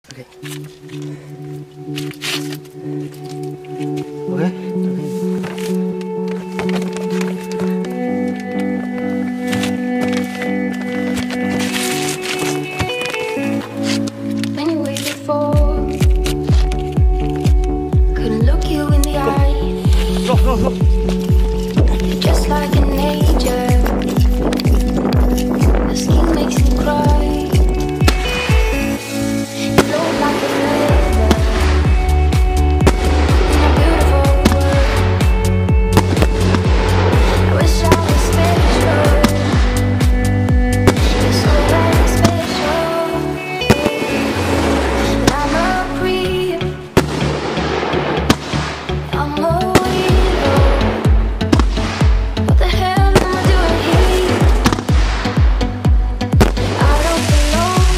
Okay. Okay. When you waited for, couldn't look you in the eye. Go. You're just like an angel. Your skin makes me cry. You look like a flavor in a beautiful world. I wish I was special. You're so very special. But I'm a creep. I'm a weirdo. What the hell am I doing here? I don't belong.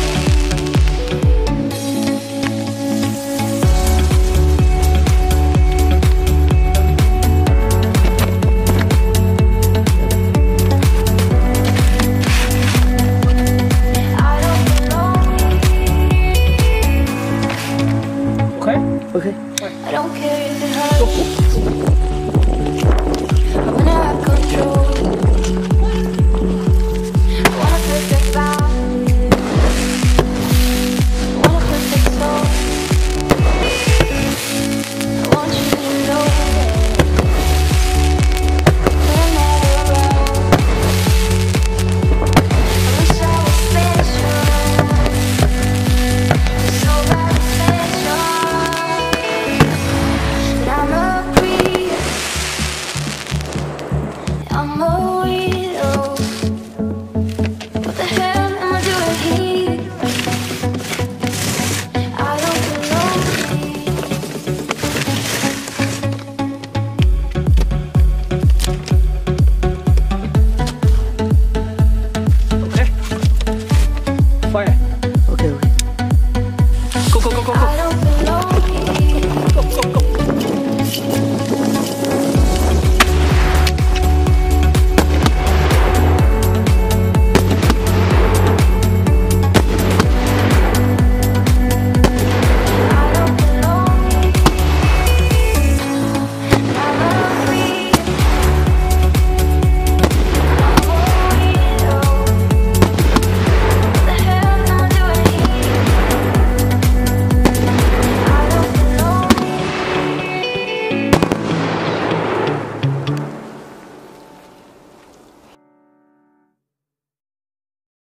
I don't belong. Okay. I don't care if it hurts. I wanna have control. I want a perfect vibe. I want a perfect soul. I want you to know that I'm never around. I wish I was special, so very special. But I'm a creep. I'm a weirdo. What the hell am I doing here? I don't belong here. Okay. Fire. Okay. Go. I don't